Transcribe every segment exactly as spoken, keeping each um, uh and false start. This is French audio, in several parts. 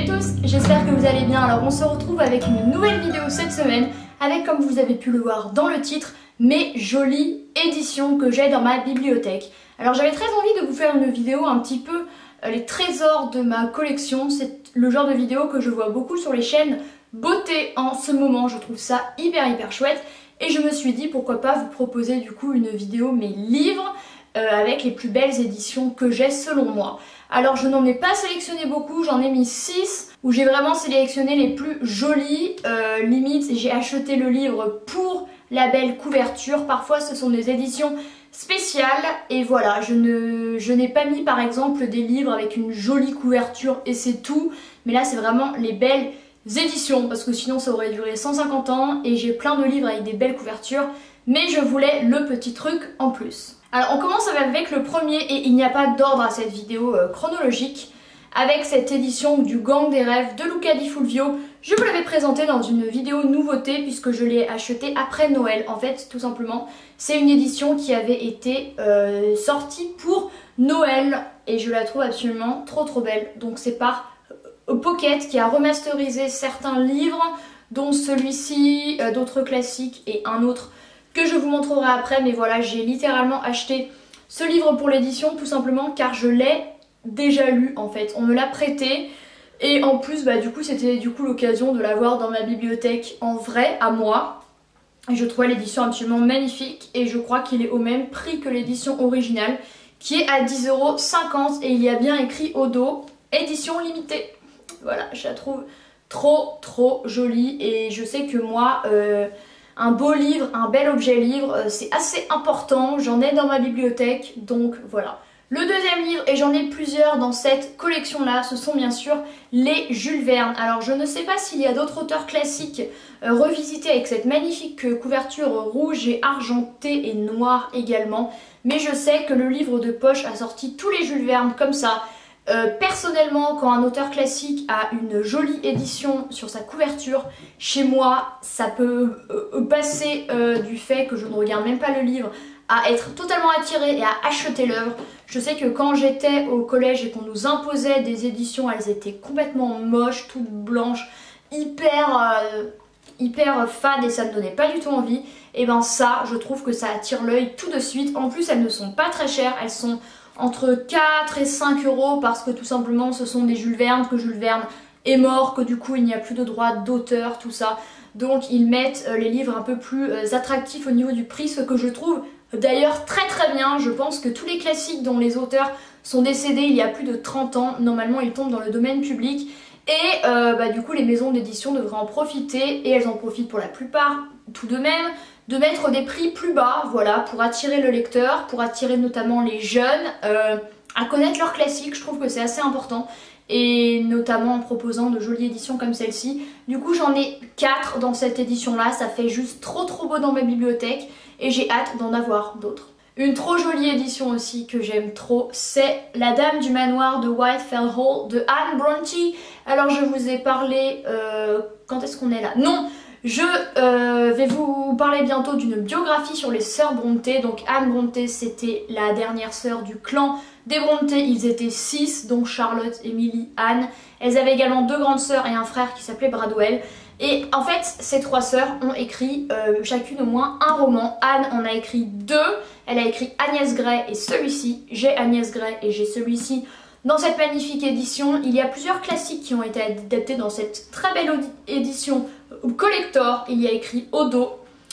à tous, j'espère que vous allez bien. Alors on se retrouve avec une nouvelle vidéo cette semaine avec, comme vous avez pu le voir dans le titre, mes jolies éditions que j'ai dans ma bibliothèque. Alors j'avais très envie de vous faire une vidéo un petit peu euh, les trésors de ma collection. C'est le genre de vidéo que je vois beaucoup sur les chaînes beauté en ce moment. Je trouve ça hyper hyper chouette et je me suis dit pourquoi pas vous proposer du coup une vidéo mes livres euh, avec les plus belles éditions que j'ai selon moi. Alors je n'en ai pas sélectionné beaucoup, j'en ai mis six où j'ai vraiment sélectionné les plus jolies. Euh, limite j'ai acheté le livre pour la belle couverture. Parfois ce sont des éditions spéciales et voilà, je ne je n'ai pas mis par exemple des livres avec une jolie couverture et c'est tout. Mais là c'est vraiment les belles éditions parce que sinon ça aurait duré cent cinquante ans et j'ai plein de livres avec des belles couvertures. Mais je voulais le petit truc en plus. Alors on commence avec le premier et il n'y a pas d'ordre à cette vidéo euh, chronologique. Avec cette édition du Gang des rêves de Luca Di Fulvio. Je vous l'avais présenté dans une vidéo nouveauté puisque je l'ai acheté après Noël. En fait tout simplement c'est une édition qui avait été euh, sortie pour Noël et je la trouve absolument trop trop belle. Donc c'est par euh, Pocket qui a remasterisé certains livres dont celui-ci, euh, d'autres classiques et un autre que je vous montrerai après. Mais voilà, j'ai littéralement acheté ce livre pour l'édition tout simplement car je l'ai déjà lu en fait. On me l'a prêté et en plus bah du coup c'était du coup l'occasion de l'avoir dans ma bibliothèque en vrai à moi. Et je trouvais l'édition absolument magnifique et je crois qu'il est au même prix que l'édition originale qui est à dix euros cinquante et il y a bien écrit au dos édition limitée. Voilà, je la trouve trop trop jolie et je sais que moi euh, un beau livre, un bel objet livre, c'est assez important, j'en ai dans ma bibliothèque, donc voilà. Le deuxième livre, et j'en ai plusieurs dans cette collection-là, ce sont bien sûr les Jules Verne. Alors je ne sais pas s'il y a d'autres auteurs classiques euh, revisités avec cette magnifique couverture rouge et argentée et noire également, mais je sais que le livre de poche a sorti tous les Jules Verne comme ça. Euh, personnellement, quand un auteur classique a une jolie édition sur sa couverture, chez moi, ça peut euh, passer euh, du fait que je ne regarde même pas le livre à être totalement attirée et à acheter l'œuvre. Je sais que quand j'étais au collège et qu'on nous imposait des éditions, elles étaient complètement moches, toutes blanches, hyper, euh, hyper fades et ça me donnait pas du tout envie. Et ben ça, je trouve que ça attire l'œil tout de suite. En plus, elles ne sont pas très chères, elles sont entre quatre et cinq euros parce que tout simplement ce sont des Jules Verne, que Jules Verne est mort, que du coup il n'y a plus de droits d'auteur, tout ça. Donc ils mettent les livres un peu plus attractifs au niveau du prix, ce que je trouve d'ailleurs très très bien. Je pense que tous les classiques dont les auteurs sont décédés il y a plus de trente ans, normalement ils tombent dans le domaine public. Et euh, bah, du coup les maisons d'édition devraient en profiter, et elles en profitent pour la plupart tout de même, de mettre des prix plus bas, voilà, pour attirer le lecteur, pour attirer notamment les jeunes euh, à connaître leurs classiques. Je trouve que c'est assez important, et notamment en proposant de jolies éditions comme celle-ci. Du coup j'en ai quatre dans cette édition là, ça fait juste trop trop beau dans ma bibliothèque et j'ai hâte d'en avoir d'autres. Une trop jolie édition aussi que j'aime trop, c'est La Dame du Manoir de Whitefell Hall de Anne Brontë. Alors je vous ai parlé, euh, quand est-ce qu'on est là? Non, je euh, vais vous parler bientôt d'une biographie sur les sœurs Brontë. Donc Anne Brontë, c'était la dernière sœur du clan des Brontë. Ils étaient six, dont Charlotte, Emily, Anne. Elles avaient également deux grandes sœurs et un frère qui s'appelait Bradwell. Et en fait, ces trois sœurs ont écrit euh, chacune au moins un roman. Anne en a écrit deux. Elle a écrit Agnès Gray et celui-ci. J'ai Agnès Gray et j'ai celui-ci. Dans cette magnifique édition, il y a plusieurs classiques qui ont été adaptés dans cette très belle édition collector. Il y a écrit au dos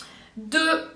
de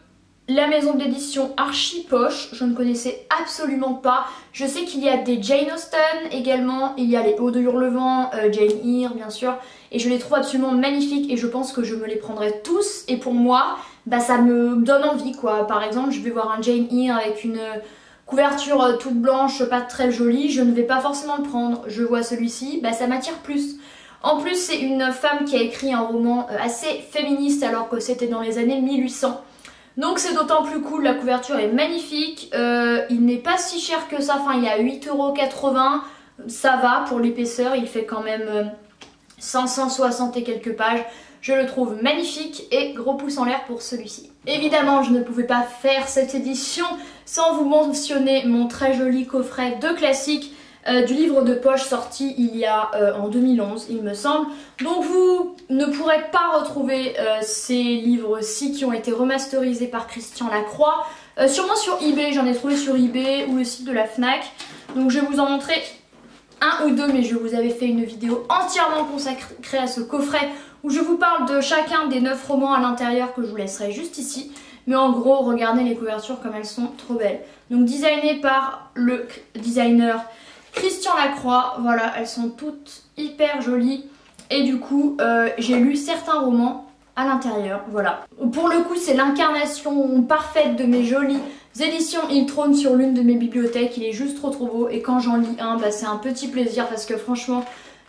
la maison d'édition Archipoche. Je ne connaissais absolument pas. Je sais qu'il y a des Jane Austen également. Il y a les Hauts de Hurlevent, euh, Jane Eyre bien sûr. Et je les trouve absolument magnifiques et je pense que je me les prendrai tous. Et pour moi, bah, ça me donne envie quoi. Par exemple, je vais voir un Jane Eyre avec une couverture toute blanche, pas très jolie. Je ne vais pas forcément le prendre. Je vois celui-ci, bah, ça m'attire plus. En plus, c'est une femme qui a écrit un roman assez féministe alors que c'était dans les années mille huit cents. Donc c'est d'autant plus cool, la couverture est magnifique, euh, il n'est pas si cher que ça, enfin il est à huit euros quatre-vingts, ça va pour l'épaisseur, il fait quand même euh, cinq cent soixante et quelques pages. Je le trouve magnifique et gros pouce en l'air pour celui-ci. Évidemment, je ne pouvais pas faire cette édition sans vous mentionner mon très joli coffret de classiques euh, du livre de poche sorti il y a euh, en deux mille onze il me semble. Donc vous ne pourrez pas retrouver euh, ces livres-ci qui ont été remasterisés par Christian Lacroix. Euh, sûrement sur eBay, j'en ai trouvé sur eBay ou le site de la Fnac. Donc je vais vous en montrer un ou deux, mais je vous avais fait une vidéo entièrement consacrée à ce coffret où je vous parle de chacun des neuf romans à l'intérieur que je vous laisserai juste ici. Mais en gros, regardez les couvertures comme elles sont trop belles. Donc designées par le designer Christian Lacroix. Voilà, elles sont toutes hyper jolies. Et du coup, euh, j'ai lu certains romans à l'intérieur. Voilà. Pour le coup, c'est l'incarnation parfaite de mes jolies éditions. Il trône sur l'une de mes bibliothèques. Il est juste trop trop beau. Et quand j'en lis un, bah, c'est un petit plaisir parce que franchement...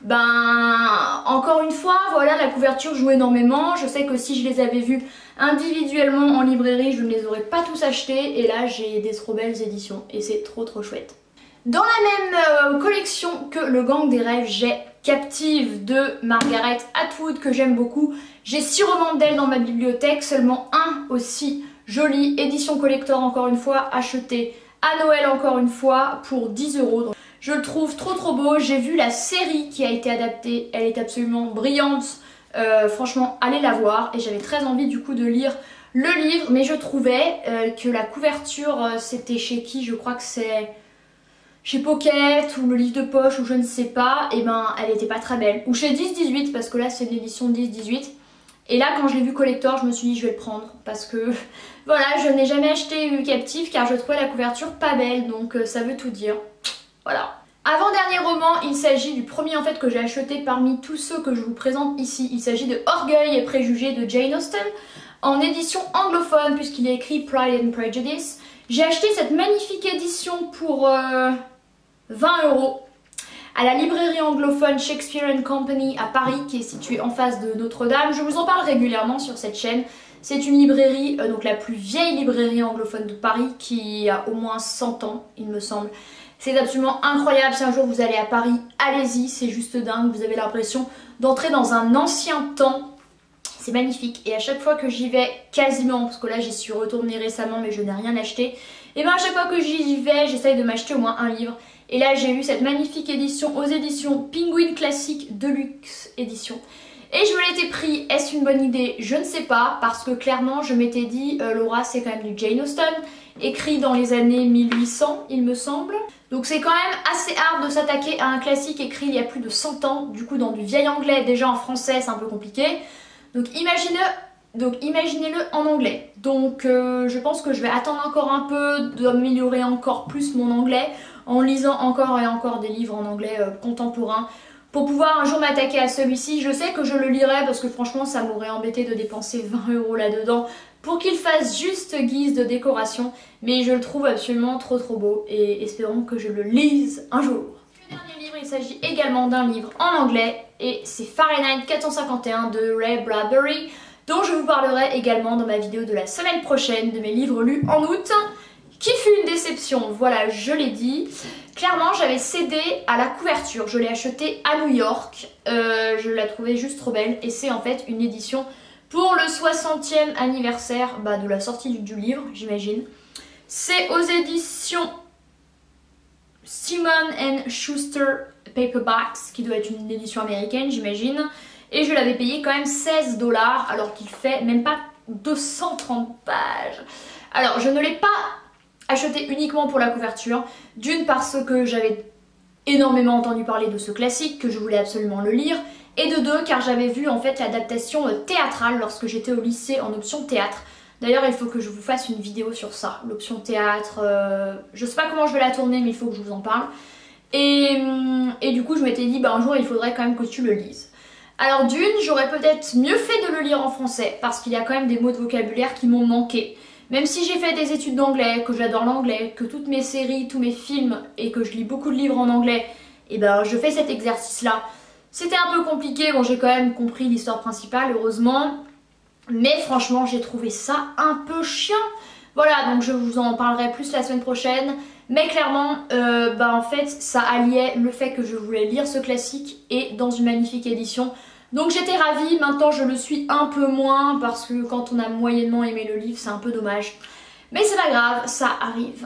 Ben, encore une fois, voilà, la couverture joue énormément. Je sais que si je les avais vus individuellement en librairie, je ne les aurais pas tous achetés. Et là, j'ai des trop belles éditions et c'est trop trop chouette. Dans la même euh, collection que Le Gang des Rêves, j'ai Captive de Margaret Atwood que j'aime beaucoup. J'ai six romans d'elle dans ma bibliothèque, seulement un aussi joli, édition collector encore une fois, acheté à Noël encore une fois pour dix euros. Je le trouve trop trop beau. J'ai vu la série qui a été adaptée, elle est absolument brillante. Euh, franchement, allez la voir. Et j'avais très envie du coup de lire le livre, mais je trouvais euh, que la couverture, euh, c'était chez qui? Je crois que c'est chez Pocket ou le livre de poche ou je ne sais pas. Et ben, elle était pas très belle. Ou chez dix dix-huit parce que là c'est une édition dix dix-huit. Et là quand je l'ai vu collector, je me suis dit je vais le prendre parce que voilà, je n'ai jamais acheté Captive car je trouvais la couverture pas belle, donc euh, ça veut tout dire. Voilà. Avant-dernier roman, il s'agit du premier en fait que j'ai acheté parmi tous ceux que je vous présente ici. Il s'agit de Orgueil et Préjugés de Jane Austen en édition anglophone puisqu'il est écrit Pride and Prejudice. J'ai acheté cette magnifique édition pour euh, vingt euros à la librairie anglophone Shakespeare and Company à Paris qui est située en face de Notre-Dame. Je vous en parle régulièrement sur cette chaîne. C'est une librairie, euh, donc la plus vieille librairie anglophone de Paris qui a au moins cent ans il me semble. C'est absolument incroyable, si un jour vous allez à Paris, allez-y, c'est juste dingue, vous avez l'impression d'entrer dans un ancien temps. C'est magnifique et à chaque fois que j'y vais, quasiment, parce que là j'y suis retournée récemment mais je n'ai rien acheté, et bien à chaque fois que j'y vais, j'essaye de m'acheter au moins un livre. Et là j'ai eu cette magnifique édition aux éditions Penguin Classic Deluxe Édition. Et je me l'étais pris, est-ce une bonne idée? Je ne sais pas, parce que clairement je m'étais dit, euh, Laura c'est quand même du Jane Austen, écrit dans les années mille huit cents il me semble. Donc c'est quand même assez hard de s'attaquer à un classique écrit il y a plus de cent ans, du coup dans du vieil anglais, déjà en français c'est un peu compliqué. Donc imaginez-le donc imaginez-le en anglais. Donc euh, je pense que je vais attendre encore un peu, d'améliorer encore plus mon anglais, en lisant encore et encore des livres en anglais euh, contemporains, pour pouvoir un jour m'attaquer à celui-ci. Je sais que je le lirai parce que franchement ça m'aurait embêté de dépenser vingt euros là-dedans pour qu'il fasse juste guise de décoration, mais je le trouve absolument trop trop beau et espérons que je le lise un jour. Le dernier livre, il s'agit également d'un livre en anglais et c'est Fahrenheit quatre cent cinquante et un de Ray Bradbury, dont je vous parlerai également dans ma vidéo de la semaine prochaine de mes livres lus en août, qui fut une déception, voilà, je l'ai dit. Clairement j'avais cédé à la couverture, je l'ai acheté à New York, euh, je la trouvais juste trop belle et c'est en fait une édition pour le soixantième anniversaire bah, de la sortie du, du livre, j'imagine. C'est aux éditions Simon and Schuster Paperbacks, qui doit être une édition américaine, j'imagine. Et je l'avais payé quand même seize dollars, alors qu'il fait même pas deux cent trente pages. Alors, je ne l'ai pas acheté uniquement pour la couverture. D'une, parce que j'avais énormément entendu parler de ce classique, que je voulais absolument le lire. Et de deux, car j'avais vu en fait l'adaptation théâtrale lorsque j'étais au lycée en option théâtre. D'ailleurs il faut que je vous fasse une vidéo sur ça, l'option théâtre, euh, je sais pas comment je vais la tourner mais il faut que je vous en parle. Et, et du coup je m'étais dit bah un jour il faudrait quand même que tu le lises. Alors d'une, j'aurais peut-être mieux fait de le lire en français parce qu'il y a quand même des mots de vocabulaire qui m'ont manqué. Même si j'ai fait des études d'anglais, que j'adore l'anglais, que toutes mes séries, tous mes films et que je lis beaucoup de livres en anglais, et ben je fais cet exercice là. C'était un peu compliqué, bon j'ai quand même compris l'histoire principale heureusement, mais franchement j'ai trouvé ça un peu chiant. Voilà, donc je vous en parlerai plus la semaine prochaine, mais clairement euh, bah en fait ça alliait le fait que je voulais lire ce classique et dans une magnifique édition. Donc j'étais ravie, maintenant je le suis un peu moins parce que quand on a moyennement aimé le livre c'est un peu dommage. Mais c'est pas grave, ça arrive.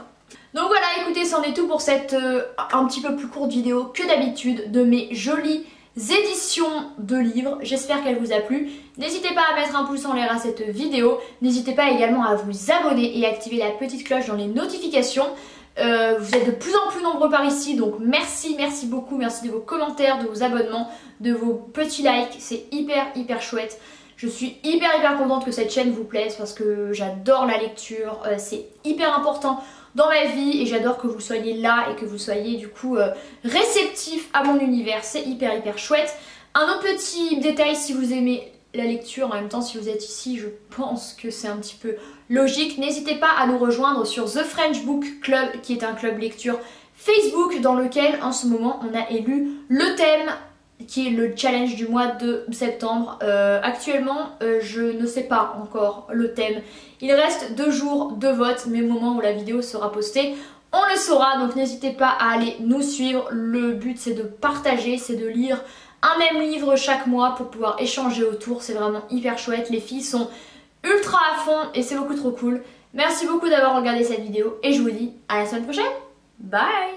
Donc voilà, écoutez, c'en est tout pour cette euh, un petit peu plus courte vidéo que d'habitude de mes jolies éditions de livres. J'espère qu'elle vous a plu. N'hésitez pas à mettre un pouce en l'air à cette vidéo. N'hésitez pas également à vous abonner et activer la petite cloche dans les notifications. Euh, vous êtes de plus en plus nombreux par ici, donc merci, merci beaucoup. Merci de vos commentaires, de vos abonnements, de vos petits likes. C'est hyper, hyper chouette. Je suis hyper, hyper contente que cette chaîne vous plaise parce que j'adore la lecture. Euh, C'est hyper important dans ma vie et j'adore que vous soyez là et que vous soyez du coup euh, réceptif à mon univers. C'est hyper hyper chouette. Un autre petit détail, si vous aimez la lecture, en même temps si vous êtes ici, je pense que c'est un petit peu logique. N'hésitez pas à nous rejoindre sur The French Book Club, qui est un club lecture Facebook dans lequel en ce moment on a élu le thème qui est le challenge du mois de septembre. Euh, actuellement, euh, je ne sais pas encore le thème. Il reste deux jours de vote, mais au moment où la vidéo sera postée, on le saura. Donc n'hésitez pas à aller nous suivre. Le but, c'est de partager, c'est de lire un même livre chaque mois pour pouvoir échanger autour. C'est vraiment hyper chouette. Les filles sont ultra à fond et c'est beaucoup trop cool. Merci beaucoup d'avoir regardé cette vidéo et je vous dis à la semaine prochaine. Bye!